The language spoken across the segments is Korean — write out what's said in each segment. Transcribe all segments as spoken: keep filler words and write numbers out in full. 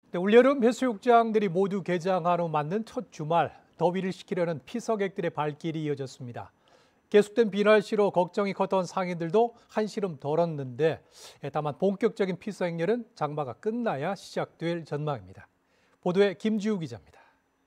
네, 올여름 해수욕장들이 모두 개장한 후 맞는 첫 주말, 더위를 식히려는 피서객들의 발길이 이어졌습니다. 계속된 비날씨로 걱정이 컸던 상인들도 한시름 덜었는데 다만 본격적인 피서 행렬은 장마가 끝나야 시작될 전망입니다. 보도에 김지우 기자입니다.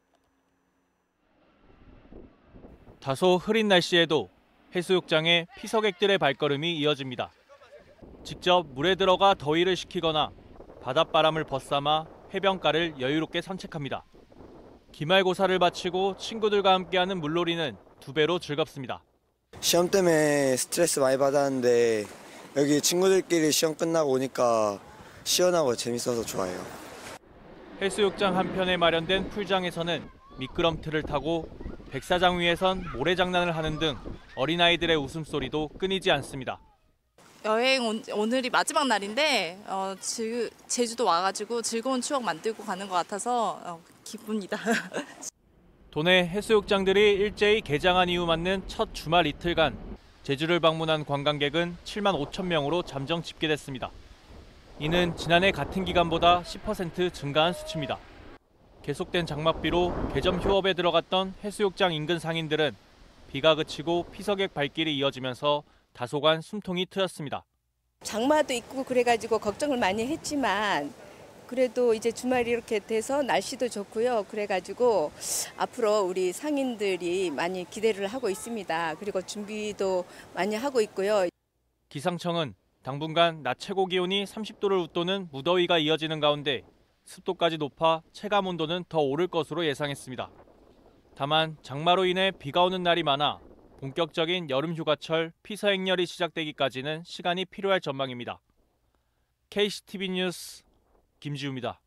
다소 흐린 날씨에도 해수욕장에 피서객들의 발걸음이 이어집니다. 직접 물에 들어가 더위를 식히거나 바닷바람을 벗삼아 해변가를 여유롭게 산책합니다. 기말고사를 마치고 친구들과 함께하는 물놀이는 두 배로 즐겁습니다. 시험 때문에 스트레스 많이 받았는데 여기 친구들끼리 시험 끝나고 오니까 시원하고 재밌어서 좋아요. 해수욕장 한편에 마련된 풀장에서는 미끄럼틀을 타고 백사장 위에선 모래장난을 하는 등 어린아이들의 웃음소리도 끊이지 않습니다. 여행 온, 오늘이 마지막 날인데 어, 지, 제주도 와가지고 즐거운 추억 만들고 가는 것 같아서 어, 기쁩니다. 도내 해수욕장들이 일제히 개장한 이후 맞는 첫 주말 이틀간 제주를 방문한 관광객은 칠만 오천 명으로 잠정 집계됐습니다. 이는 지난해 같은 기간보다 십 퍼센트 증가한 수치입니다. 계속된 장맛비로 개점 휴업에 들어갔던 해수욕장 인근 상인들은 비가 그치고 피서객 발길이 이어지면서 다소간 숨통이 트였습니다. 장마도 있고 그래가지고 걱정을 많이 했지만 그래도 이제 주말이 이렇게 돼서 날씨도 좋고요. 그래가지고 앞으로 우리 상인들이 많이 기대를 하고 있습니다. 그리고 준비도 많이 하고 있고요. 기상청은 당분간 낮 최고 기온이 삼십 도를 웃도는 무더위가 이어지는 가운데 습도까지 높아 체감 온도는 더 오를 것으로 예상했습니다. 다만 장마로 인해 비가 오는 날이 많아 본격적인 여름 휴가철 피서 행렬이 시작되기까지는 시간이 필요할 전망입니다. 케이씨티비 뉴스 김지우입니다.